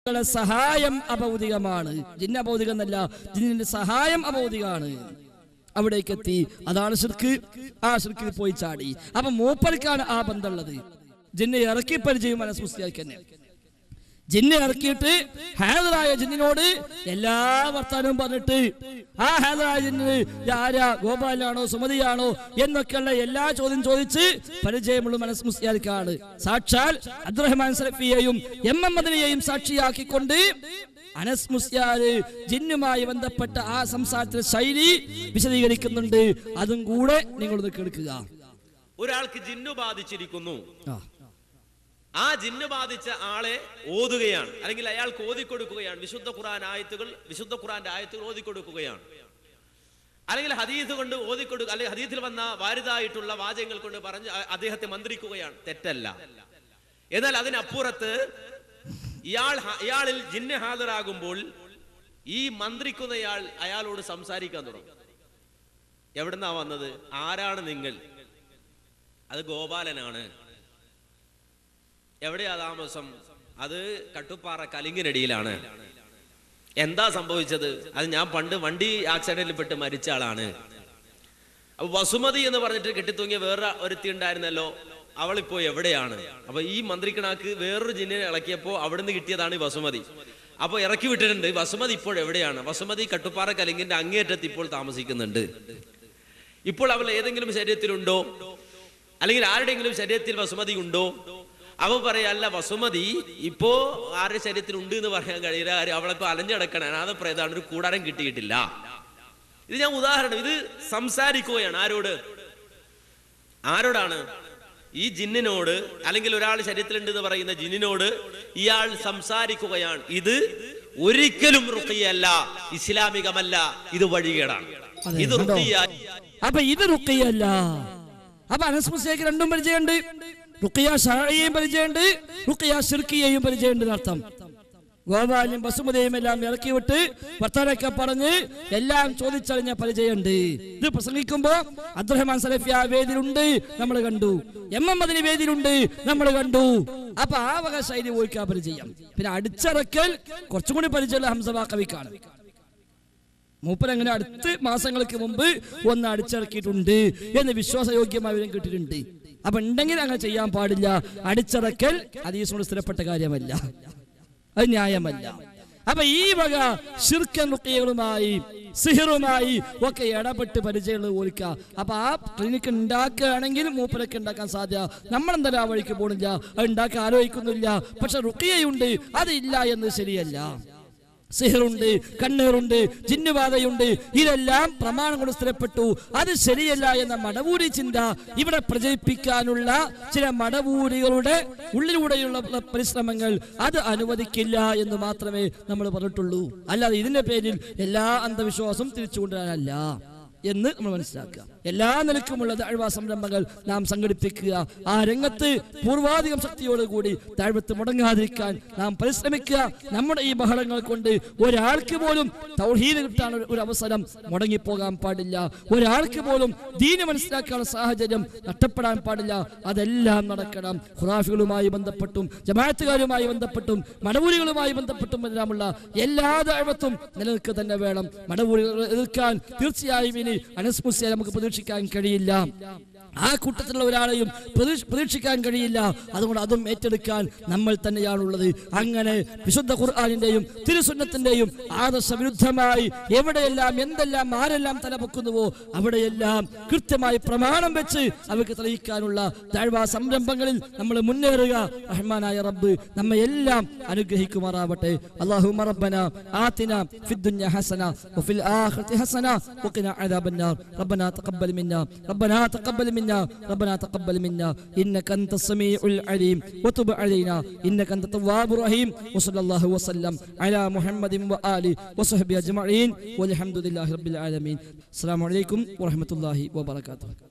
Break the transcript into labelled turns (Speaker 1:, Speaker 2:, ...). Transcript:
Speaker 1: സഹായം അഭൗതികമാണ്. ജിന്ന് അഭൗതികം എന്നല്ല, ജിന്നിന്റെ സഹായം അഭൗതികമാണ്. അവിടേക്ക് എത്തി, അതാണ് ശിർക്ക്. ആ ശിർക്കിൽ പോയി ചാടി. അപ്പൊ മൂപ്പർക്കാണ് ആ ബന്ധമുള്ളത്. ജിന്നെ ഇറക്കി പരിചയം അനസ് മുസ്ലിയാർക്ക് തന്നെ. ജിന്നെ ഇറക്കിയിട്ട് ഹാദറായ ജിന്നിനോട് എല്ലാ വർത്താനവും പറഞ്ഞിട്ട് ആ ഹാദറായ ജിന്നിന് ആരാ, ഗോപാലാണോ സുമതിയാണോ എന്നൊക്കെയുള്ള എല്ലാ ചോദ്യം ചോദിച്ച് പരിചയമുള്ള അനസ് മുസ്ലിയാർക്കാണ്. സാക്ഷാൽ അബ്ദുറഹ്മാൻ സലഫിയെയും എം.എം. മദനിയെയും സാക്ഷിയാക്കിക്കൊണ്ട് അനസ് മുസ്ലിയാർ ജിന്നുമായി ബന്ധപ്പെട്ട ആ സംസാരത്തിന്റെ ശൈലി വിശദീകരിക്കുന്നുണ്ട്. അതും കൂടെ നിങ്ങളൊന്ന് കേൾക്കുക.
Speaker 2: ഒരാൾക്ക് ജിന്നു ബാധിച്ചിരിക്കുന്നു. ആ ജിന്ന് ബാധിച്ച ആളെ ഓതുകയാണ്, അല്ലെങ്കിൽ അയാൾക്ക് ഓതിക്കൊടുക്കുകയാണ്. വിശുദ്ധ ഖുർആന്റെ ആയത്തുകൾ ഓതിക്കൊടുക്കുകയാണ്, അല്ലെങ്കിൽ ഹദീസ് കൊണ്ട് ഓതിക്കൊടുക്കുക, അല്ലെങ്കിൽ ഹദീസിൽ വന്ന വാരിദായിട്ടുള്ള വാചകങ്ങൾ കൊണ്ട് പറഞ്ഞ് അദ്ദേഹത്തെ മന്ത്രിക്കുകയാണ്. തെറ്റല്ല. എന്നാൽ അതിനപ്പുറത്ത് ഇയാളിൽ ജിന്ന് ഹാജരാകുമ്പോൾ ഈ മന്ത്രിക്കുന്നയാൾ അയാളോട് സംസാരിക്കാൻ തുടങ്ങും. എവിടുന്നാ വന്നത്? ആരാണ് നിങ്ങൾ? അത് ഗോപാലനാണ്. എവിടെയാ താമസം? അത് കട്ടുപ്പാറ കലിങ്ങിനടിയിലാണ്. എന്താ സംഭവിച്ചത്? അത് ഞാൻ പണ്ട് വണ്ടി ആക്സിഡന്റിൽ പെട്ട് മരിച്ച ആളാണ്. അപ്പൊ വസുമതി എന്ന് പറഞ്ഞിട്ട് കെട്ടിത്തൂങ്ങിയ വേറെ ഒരുത്തി ഉണ്ടായിരുന്നല്ലോ, അവളിപ്പോ എവിടെയാണ്? അപ്പൊ ഈ മന്ത്രിക്കണാക്ക് വേറൊരു ജിന്നിനെ ഇളക്കിയപ്പോ അവിടുന്ന് കിട്ടിയതാണ് ഈ വസുമതി. അപ്പൊ ഇറക്കി വിട്ടിട്ടുണ്ട്. വസുമതി ഇപ്പോൾ എവിടെയാണ്? വസുമതി കട്ടുപ്പാറ കലിങ്ങിന്റെ അങ്ങേറ്റത്ത് ഇപ്പോൾ താമസിക്കുന്നുണ്ട്. ഇപ്പോൾ അവൾ ഏതെങ്കിലും ശരീരത്തിലുണ്ടോ, അല്ലെങ്കിൽ ആരുടെയെങ്കിലും ശരീരത്തിൽ വസുമതി ഉണ്ടോ? അവ പറയല്ല, വസുമതി ഇപ്പോ ആരുടെ ശരീരത്തിൽ ഉണ്ട് എന്ന് പറയാൻ കഴിയില്ല. അവളിപ്പോ അലഞ്ഞടക്കണം, അനാഥപ്രേതാണ്, ഒരു കൂടാരം കിട്ടിയിട്ടില്ല. ഇത് ഞാൻ ഉദാഹരണം. ഇത് സംസാരിക്കുകയാണ്. ആരോടാണ്? ഈ ജിന്നിനോട്, അല്ലെങ്കിൽ ഒരാൾ ശരീരത്തിലുണ്ട് എന്ന് പറയുന്ന ജിന്നിനോട് ഇയാൾ സംസാരിക്കുകയാണ്. ഇത് ഒരിക്കലും റുഖിയല്ല, ഇസ്ലാമികമല്ല, ഇത് വഴികേടാണ്. ഇത് റുഖിയ.
Speaker 1: അപ്പൊ ഇത് റുഖിയല്ല. അപ്പൊ അനസ് മുസ്ലിയാർക്ക് രണ്ടും പരിചയമുണ്ട്. റുഖിയ ശർഈയെയും പരിചയമുണ്ട്, റുഖിയ ശിർക്കിയെയും പരിചയമുണ്ട് എന്നർത്ഥം. ഗോപാലും വസുമതിയും എല്ലാം ഇറക്കി വിട്ട് വർത്താനൊക്കെ പറഞ്ഞ് എല്ലാം ചോദിച്ചറിഞ്ഞ പരിചയമുണ്ട്. ഇത് പ്രസംഗിക്കുമ്പോ അബ്ദുറഹ്മാൻ സലഫി ആ വേദിയിലുണ്ട്, നമ്മൾ കണ്ടു. എം.എം. മദനി വേദിയിലുണ്ട്, നമ്മൾ കണ്ടു. അപ്പൊ ആ വക ശൈലി പോയിക്കാ പരിചയം. പിന്നെ അടിച്ചിറക്കൽ കുറച്ചും കൂടി പരിചയമുള്ള ഹംസ ബാഖവിക്കാണ്. മൂപ്പരങ്ങനെ അടുത്ത് മാസങ്ങൾക്ക് മുമ്പ് ഒന്ന് അടിച്ചിറക്കിയിട്ടുണ്ട് എന്ന് വിശ്വാസയോഗ്യമായവരും കിട്ടിയിട്ടുണ്ട്. അപ്പൊ ഉണ്ടെങ്കിൽ അങ്ങനെ ചെയ്യാൻ പാടില്ല. അടിച്ചിറക്കൽ ഹദീസിനോട് സ്ഥിരപ്പെട്ട കാര്യമല്ല, അത് ന്യായമല്ല. അപ്പൊ ഈ വക ശിർക്കൻ റുഖിയകളുമായി സിഹറുമായി ഒക്കെ ഇടപെട്ട് പരിചയമുള്ളത് ഓലിക്ക. അപ്പൊ ആ ക്ലിനിക്ക് ഉണ്ടാക്കുകയാണെങ്കിൽ മൂപ്പരൊക്കെ ഉണ്ടാക്കാൻ സാധ്യത. നമ്മളെന്തായാലും ആ വഴിക്ക് പോണില്ല, അത് ഉണ്ടാക്കാൻ ആലോചിക്കുന്നില്ല. പക്ഷെ റുഖിയയുണ്ട്, അതില്ല എന്ന് ശരിയല്ല. സിഹറുണ്ട്, കണ്ണീറുണ്ട്, ജിന്നുബാധയുണ്ട്, ഇതെല്ലാം പ്രമാണം കൊണ്ട് സ്ഥിരപ്പെട്ടു. അത് ശരിയല്ല എന്ന മടവൂരി ചിന്ത ഇവിടെ പ്രചരിപ്പിക്കാനുള്ള ചില മടവൂരികളുടെ ഉള്ളിലൂടെയുള്ള പരിശ്രമങ്ങൾ അത് അനുവദിക്കില്ല എന്ന് മാത്രമേ നമ്മൾ പറഞ്ഞിട്ടുള്ളൂ. അല്ലാതെ ഇതിന്റെ പേരിൽ എല്ലാ അന്ധവിശ്വാസവും തിരിച്ചു കൊണ്ടുവരാനല്ല എന്ന് നമ്മൾ മനസ്സിലാക്കുക. എല്ലാ നിലക്കുമുള്ള ദഅ്വ സംരംഭങ്ങൾ നാം സംഘടിപ്പിക്കുക. ആ രംഗത്ത് പൂർവാധികം ശക്തിയോടുകൂടി ദഅ്വത്ത് മുടങ്ങാതിരിക്കാൻ നാം പരിശ്രമിക്കുക. നമ്മുടെ ഈ ബഹളങ്ങൾ കൊണ്ട് ഒരാൾക്ക് പോലും തൗഹീദ് കിട്ടാൻ ഒരു അവസരം മുടങ്ങിപ്പോകാൻ പാടില്ല. ഒരാൾക്ക് പോലും ദീന് മനസ്സിലാക്കാനുള്ള സാഹചര്യം നഷ്ടപ്പെടാൻ പാടില്ല. അതെല്ലാം നടക്കണം. ഖുറാഫികളുമായി ബന്ധപ്പെട്ടും ജമാഅത്തുകാരുമായി ബന്ധപ്പെട്ടും മടവൂരികളുമായി ബന്ധപ്പെട്ടും എല്ലാമുള്ള എല്ലാ ദഅ്വത്തും നിലനിൽക്കുക തന്നെ വേണം. മടവൂരികൾ എതിർക്കാൻ തീർച്ചയായും ഇനി അനസ് മുസ്ലിയാർ നമുക്ക് പ്രതീക്ഷിക്കാൻ കഴിയില്ല. ആ കൂട്ടത്തിലുള്ള ഒരാളെയും പ്രതീക്ഷിക്കാൻ കഴിയില്ല. അതുകൊണ്ട് അതും ഏറ്റെടുക്കാൻ നമ്മൾ തന്നെയാണുള്ളത്. അങ്ങനെ വിശുദ്ധ ഖുർആനിന്റെയും തിരുസുന്നത്തിന്റെയും ആദർശ വിരുദ്ധമായി എവിടെയെല്ലാം എന്തെല്ലാം ആരെല്ലാം തലപൊക്കുന്നുവോ അവിടെയെല്ലാം കൃത്യമായി പ്രമാണം വെച്ച് അവർക്ക് തെളിയിക്കാനുള്ള ദഅ്വ സംരംഭങ്ങളിൽ നമ്മൾ മുന്നേറുക. റഹ്മാനായ റബ്ബ് നമ്മെ എല്ലാം അനുഗ്രഹിക്കുമാറാവട്ടെ. അല്ലാഹുമ്മ റബ്ബനാ ആതിനാ ഫിദ്ദുനിയ ഹസന വഫിൽ ആഖിറതി ഹസന വഖിനാ അദാബന്നാർ. റബ്ബനാ തഖബ്ബൽ മിന്നാ ربنا تقبل منا إنك أنت السميع العليم وتب علينا إنك أنت التواب الرحيم. وصلى الله وسلم على محمد وآله وصحبه أجمعين والحمد لله رب العالمين. السلام عليكم ورحمة الله وبركاته.